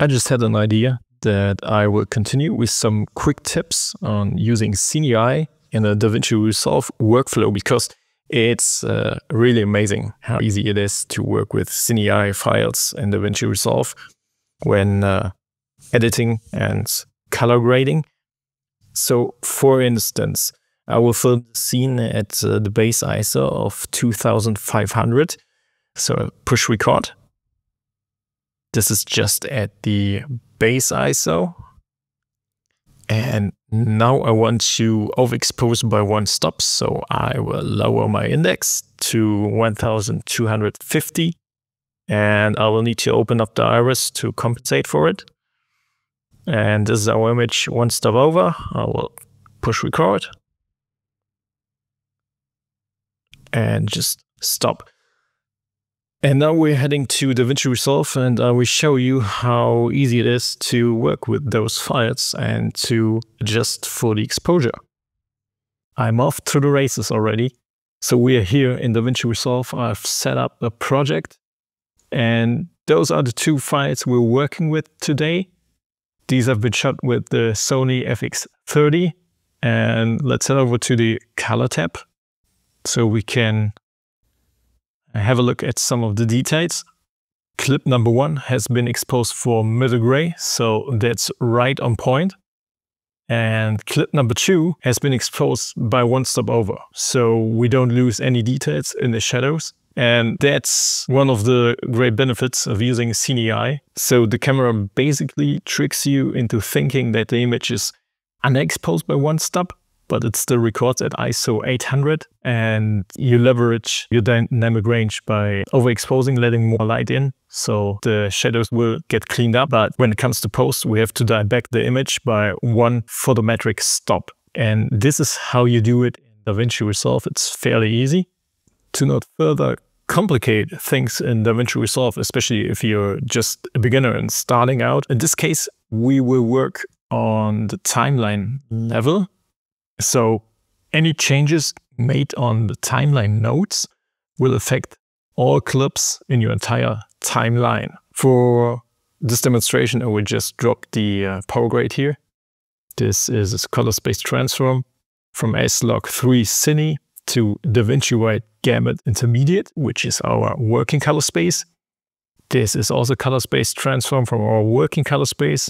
I just had an idea that I will continue with some quick tips on using CineEI in a DaVinci Resolve workflow, because it's really amazing how easy it is to work with CineEI files in DaVinci Resolve when editing and color grading. So for instance, I will film the scene at the base ISO of 2500. So push record. This is just at the base ISO. And now I want to overexpose by one stop. So I will lower my index to 1250. And I will need to open up the iris to compensate for it. And this is our image one stop over. I will push record. And just stop. And now we're heading to DaVinci Resolve, and I will show you how easy it is to work with those files and to adjust for the exposure. I'm off to the races already. So we are here in DaVinci Resolve. I've set up a project, and those are the two files we're working with today. These have been shot with the Sony FX30. And let's head over to the color tab so we can have a look at some of the details. Clip number 1 has been exposed for middle gray, so that's right on point. And clip number 2 has been exposed by one stop over, so we don't lose any details in the shadows. And that's one of the great benefits of using CineEI. So the camera basically tricks you into thinking that the image is unexposed by one stop, but it still records at ISO 800, and you leverage your dynamic range by overexposing, letting more light in, so the shadows will get cleaned up. But when it comes to post, we have to dial back the image by one photometric stop. And this is how you do it in DaVinci Resolve. It's fairly easy. To not further complicate things in DaVinci Resolve, especially if you're just a beginner and starting out, in this case, we will work on the timeline level. So any changes made on the timeline nodes will affect all clips in your entire timeline. For this demonstration, I will just drop the power grade here. This is a color space transform from S-Log3 Cine to DaVinci White Gamut Intermediate, which is our working color space. This is also color space transform from our working color space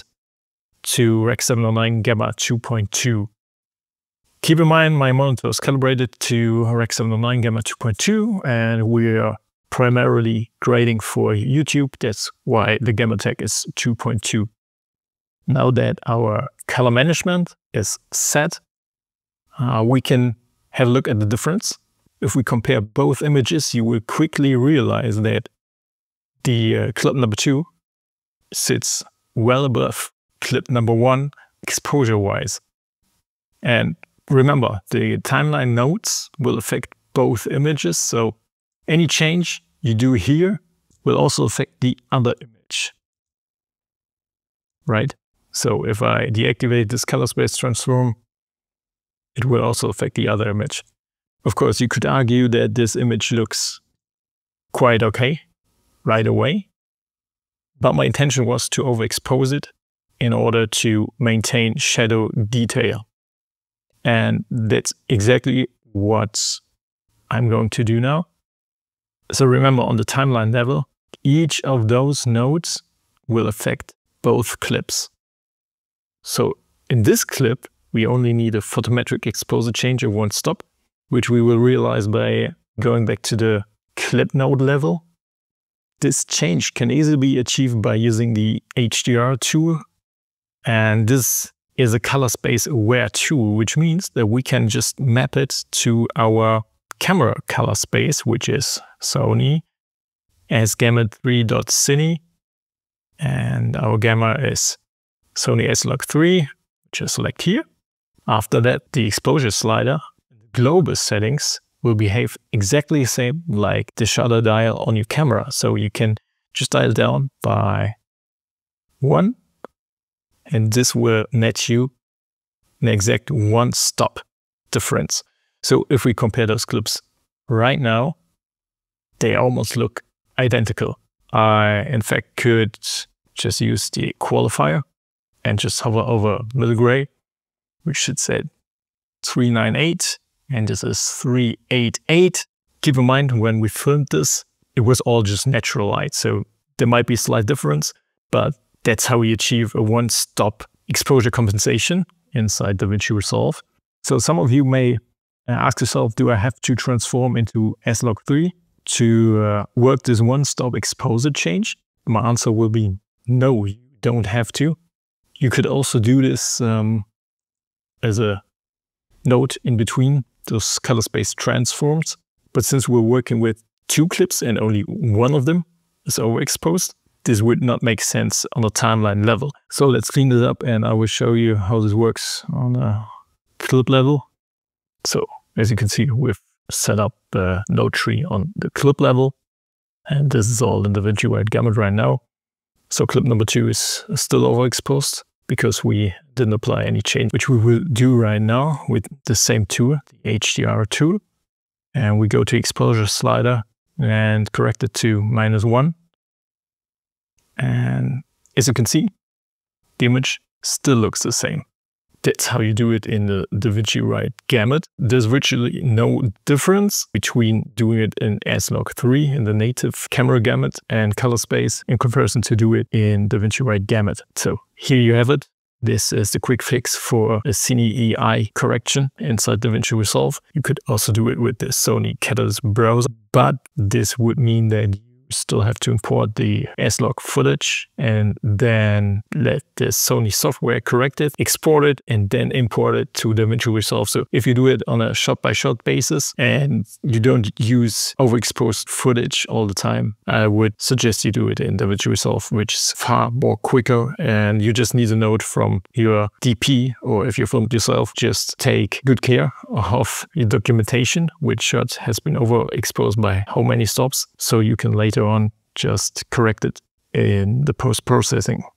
to Rec. 709 Gamma 2.2. Keep in mind, my monitor is calibrated to Rec. 709 Gamma 2.2, and we are primarily grading for YouTube. That's why the gamma tag is 2.2. Now that our color management is set, we can have a look at the difference. If we compare both images, you will quickly realize that the clip number 2 sits well above clip number 1 exposure-wise. And remember, the timeline nodes will affect both images, so any change you do here will also affect the other image, right? So if I deactivate this color space transform, it will also affect the other image. Of course, you could argue that this image looks quite okay right away, but my intention was to overexpose it in order to maintain shadow detail. And that's exactly what I'm going to do now. So remember, on the timeline level, each of those nodes will affect both clips. So in this clip, we only need a photometric exposure change of one stop, which we will realize by going back to the clip node level. This change can easily be achieved by using the HDR tool. And this is a color space aware tool, which means that we can just map it to our camera color space, which is Sony as gamma3.cine, and our gamma is Sony S-Log3, which I select here. After that, the exposure slider, the globus settings, will behave exactly the same like the shutter dial on your camera. So you can just dial down by 1, and this will net you an exact one stop difference. So if we compare those clips right now, they almost look identical. I, in fact, could just use the qualifier and just hover over middle gray, which should say 398, and this is 388. Keep in mind, when we filmed this, it was all just natural light, so there might be a slight difference, but that's how we achieve a one-stop exposure compensation inside DaVinci Resolve. So some of you may ask yourself, do I have to transform into S-Log3 to work this one-stop exposure change? My answer will be no, you don't have to. You could also do this as a note in between those color space transforms. But since we're working with 2 clips and only one of them is overexposed, this would not make sense on a timeline level. So let's clean this up and I will show you how this works on a clip level. So as you can see, we've set up the node tree on the clip level, and this is all in DaVinci Wide Gamut right now. So clip number 2 is still overexposed because we didn't apply any change, which we will do right now with the same tool, the HDR tool. And we go to exposure slider and correct it to -1. And as you can see, the image still looks the same. That's how you do it in the DaVinci Wide Gamut. There's virtually no difference between doing it in S-Log3 in the native camera gamut and color space in comparison to do it in DaVinci Wide Gamut. So here you have it. This is the quick fix for a Cine EI correction inside DaVinci Resolve. You could also do it with the Sony Catalyst Browse, but this would mean that you still have to import the S-Log footage and then let the Sony software correct it, export it, and then import it to DaVinci Resolve. So if you do it on a shot-by-shot basis and you don't use overexposed footage all the time, I would suggest you do it in DaVinci Resolve, which is far more quicker, and you just need a note from your DP, or if you filmed yourself, just take good care of your documentation, which shot has been overexposed by how many stops, so you can later on just correct it in the post-processing.